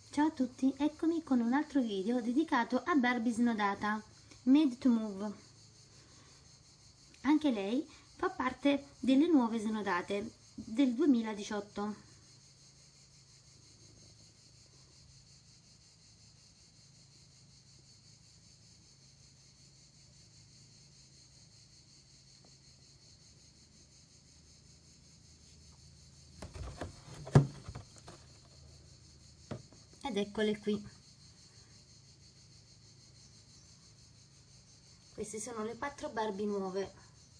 Ciao a tutti, eccomi con un altro video dedicato a Barbie snodata, Made to Move. Anche lei fa parte delle nuove snodate del 2018. Ed eccole qui. Queste sono le 4 Barbie nuove.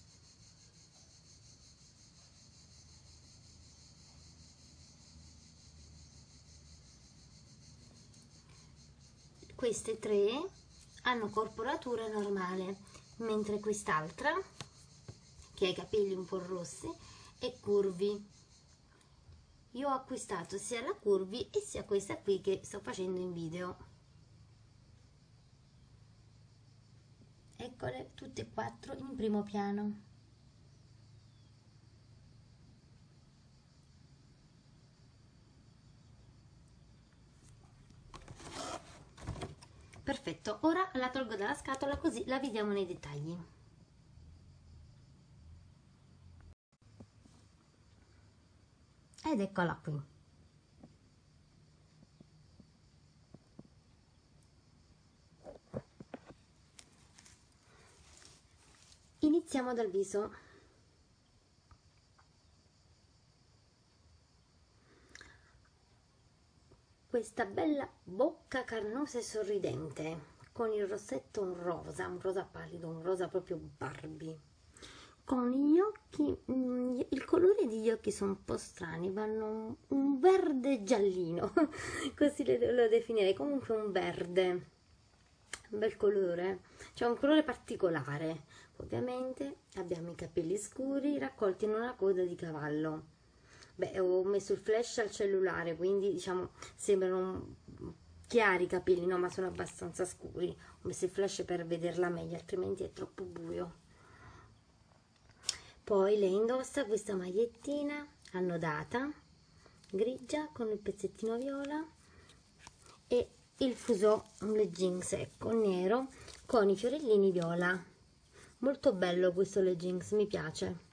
Queste 3 hanno corporatura normale, mentre quest'altra, che ha i capelli un po' rossi, è curvy. Io ho acquistato sia la curvy e sia questa qui che sto facendo in video. Eccole tutte e 4 in primo piano. Perfetto, ora la tolgo dalla scatola così la vediamo nei dettagli. Ed eccola qui. Iniziamo dal viso. Questa bella bocca carnosa e sorridente, con il rossetto un rosa pallido, un rosa proprio Barbie. Con gli occhi, il colore degli occhi sono un po' strani, vanno un verde giallino, così lo definirei, comunque un verde, un bel colore, cioè un colore particolare. Ovviamente abbiamo i capelli scuri raccolti in una coda di cavallo. Beh, ho messo il flash al cellulare, quindi diciamo sembrano chiari i capelli, no, ma sono abbastanza scuri. Ho messo il flash per vederla meglio, altrimenti è troppo buio. Poi lei indossa questa magliettina annodata, grigia, con il pezzettino viola e il fuso, un leggings, ecco, nero, con i fiorellini viola. Molto bello questo leggings, mi piace.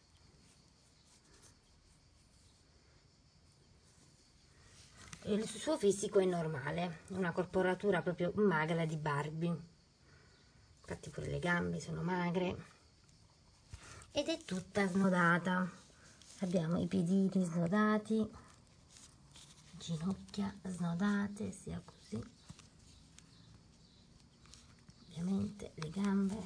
Il suo fisico è normale, una corporatura proprio magra di Barbie, infatti pure le gambe sono magre ed è tutta snodata. Abbiamo i piedini snodati, ginocchia snodate, sia così, ovviamente le gambe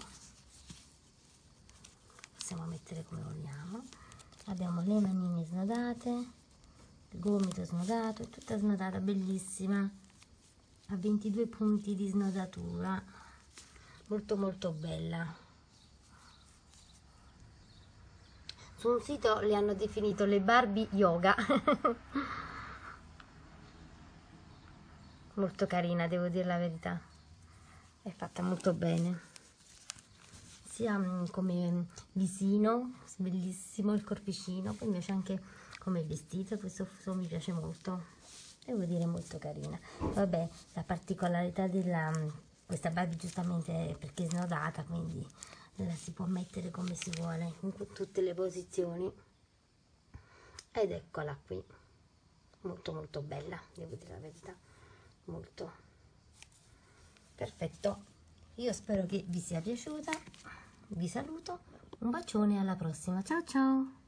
possiamo mettere come vogliamo, abbiamo le manine snodate, il gomito snodato, è tutta snodata, bellissima, ha 22 punti di snodatura, molto bella. Su un sito le hanno definito le Barbie yoga. Molto carina, devo dire la verità, è fatta molto bene, sia come visino, bellissimo il corpicino, poi mi piace anche come vestito, questo mi piace molto, devo dire molto carina. Vabbè, la particolarità della questa Barbie giustamente è perché è snodata, quindi la si può mettere come si vuole in tutte le posizioni. Ed eccola qui, molto bella, devo dire la verità, molto perfetto. Io spero che vi sia piaciuta, vi saluto, un bacione, alla prossima, ciao ciao.